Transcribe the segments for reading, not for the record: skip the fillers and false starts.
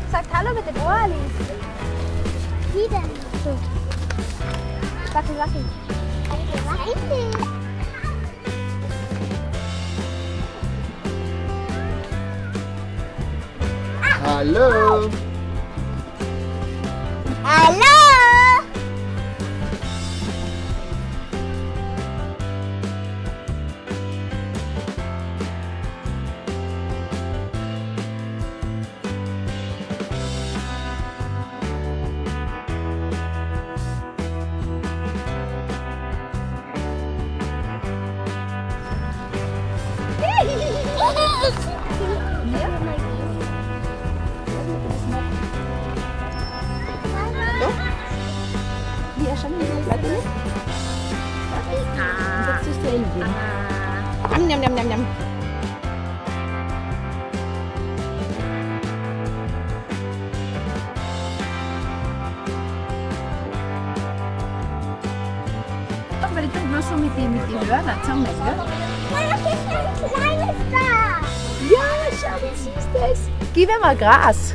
Sagt Hallo mit den Ohrlis. Wie denn? So. Wackel, wackel. Hallo. Hallo! Wie er schon gesagt hat. Jetzt tust du ihn gehen. Njam, njam, njam, njam. Aber die tun bloß so mit den Hörnern zusammen, gell? Da ist ein kleines da. Ja, schau, wie süß das ist. Gib mir mal Gras.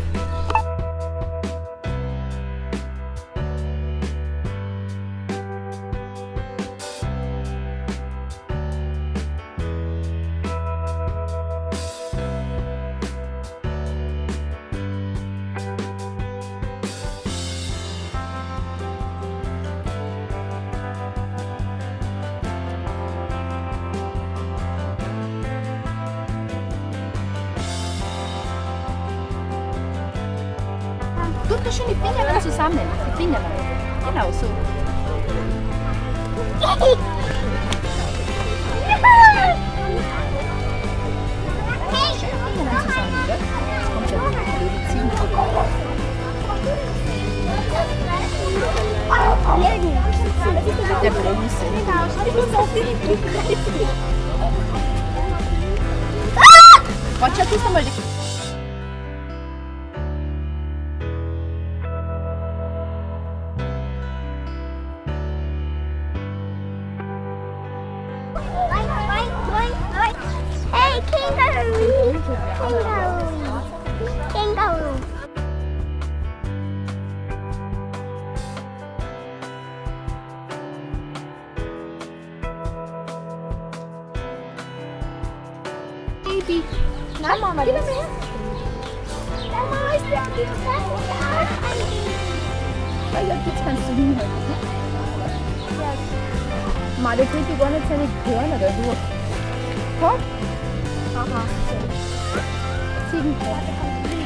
Tut doch schon die Finger zusammen. Die Finger. Genau so. Finger zusammen, gell? Jetzt kommt schon die blöde Ziehen. Der Große. Warte, schau, tust du mal die. Hey, Känguru! Känguru! Känguru! Baby. Na, Mama, gib mir her. Mama, ist der Ja, jetzt kannst du hinhalten. Ma, der kriegt gar nicht seine Körner da durch. Komm. Aha. Ziegenpferd.